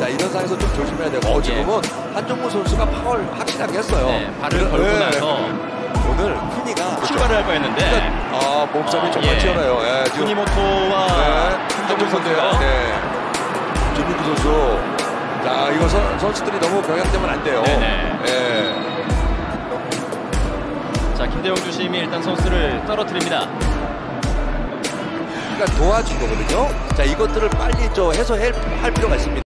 이런 상황에서 좀 조심해야 되고 지금은 한종무 선수가 파울 확실하게 했어요. 네, 발을 걸고 나서 오늘 푸니가 출발을 할 뻔했는데 몸싸움이 정말 치열해요. 예, 지금 푸니모토와 한종무 선수가 김민규 선수. 자, 이거 선수들이 너무 병행되면 안 돼요. 예. 자, 김대용 주심이 일단 선수를 떨어뜨립니다. 그러니까 도와준 거거든요. 자, 이것들을 빨리 해소할 필요가 있습니다.